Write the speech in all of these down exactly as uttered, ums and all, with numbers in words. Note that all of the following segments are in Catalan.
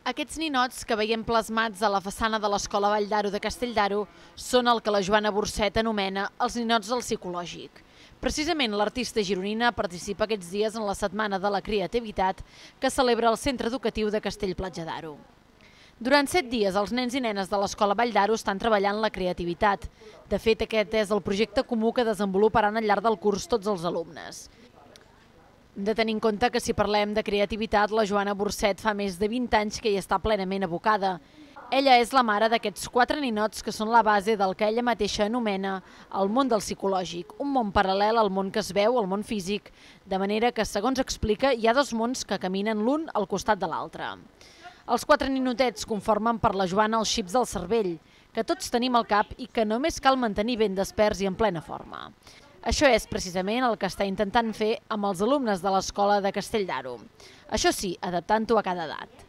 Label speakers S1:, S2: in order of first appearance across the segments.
S1: Aquests ninots que veiem plasmats a la façana de l'Escola Vall d'Aro de Castelldaro són el que la Joana Burcet anomena els ninots del psicològic. Precisament l'artista gironina participa aquests dies en la Setmana de la Creativitat que celebra el Centre Educatiu de Castell-Platja d'Aro. Durant set dies, els nens i nenes de l'Escola Vall d'Aro estan treballant la creativitat. De fet, aquest és el projecte comú que desenvoluparan al llarg del curs tots els alumnes. Hem de tenir en compte que si parlem de creativitat, la Joana Burcet fa més de vint anys que hi està plenament abocada. Ella és la mare d'aquests quatre ninots que són la base del que ella mateixa anomena el món del psicològic, un món paral·lel al món que es veu, al món físic, de manera que, segons explica, hi ha dos mons que caminen l'un al costat de l'altre. Els quatre ninotets conformen per la Joana els xips del cervell, que tots tenim al cap i que només cal mantenir ben desperts i en plena forma. Això és precisament el que està intentant fer amb els alumnes de l'Escola de Castelldaro. Això sí, adaptant-ho a cada edat.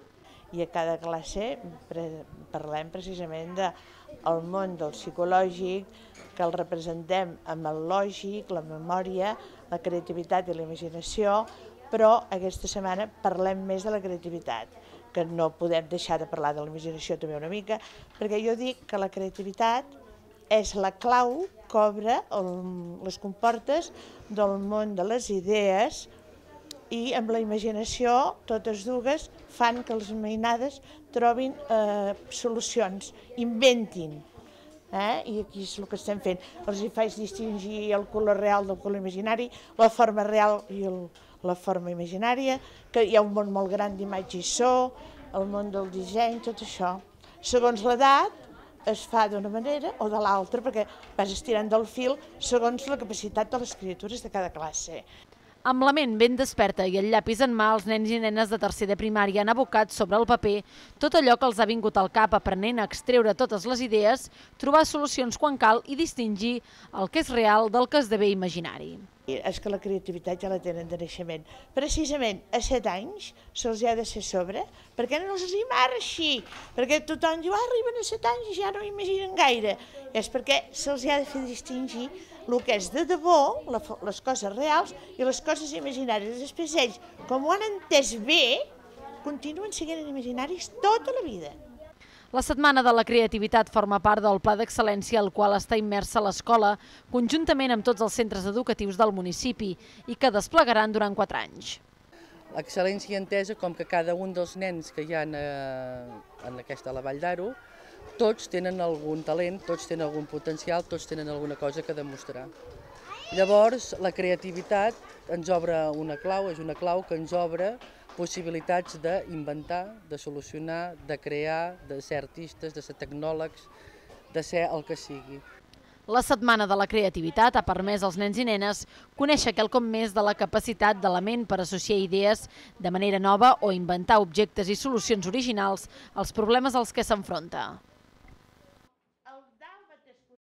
S2: I a cada classe parlem precisament del món del psicològic, que el representem amb el lògic, la memòria, la creativitat i la imaginació, però aquesta setmana parlem més de la creativitat, que no podem deixar de parlar de la imaginació també una mica, perquè jo dic que la creativitat és la clau que obre les comportes del món de les idees i amb la imaginació totes dues fan que les mainades trobin eh, solucions, inventin. Eh? I aquí és el que estem fent. Els hi faig distingir el color real del color imaginari, la forma real i el, la forma imaginària, que hi ha un món molt gran d'imatge i so, el món del disseny, tot això. Segons l'edat, es fa d'una manera o de l'altra, perquè vas estirant del fil segons la capacitat de les criatures de cada classe.
S1: Amb la ment ben desperta i el llapis en mà, els nens i nenes de tercer de primària han abocat sobre el paper tot allò que els ha vingut al cap, aprenent a extreure totes les idees, trobar solucions quan cal i distingir el que és real del que esdevé imaginari.
S2: És que la creativitat ja la tenen de naixement. Precisament a set anys se'ls ha de ser sobre, perquè no els hi marxi, perquè tothom diu, ah, arriben a set anys i ja no imaginen gaire. És perquè se'ls ha de fer distingir el que és de debò, les coses reals i les coses imaginàries. Després ells, com ho han entès bé, continuen sent imaginaris tota la vida.
S1: La Setmana de la Creativitat forma part del Pla d'Excel·lència al qual està immersa l'escola, conjuntament amb tots els centres educatius del municipi i que desplegaran durant quatre anys.
S3: L'excel·lència entesa com que cada un dels nens que hi ha en aquesta a la Vall d'Aro, tots tenen algun talent, tots tenen algun potencial, tots tenen alguna cosa que demostrar. Llavors, la creativitat ens obre una clau, és una clau que ens obre possibilitats d'inventar, de solucionar, de crear, de ser artistes, de ser tecnòlegs, de ser el que sigui.
S1: La Setmana de la Creativitat ha permès als nens i nenes conèixer quelcom més de la capacitat de la ment per associar idees de manera nova o inventar objectes i solucions originals als problemes als que s'enfronta.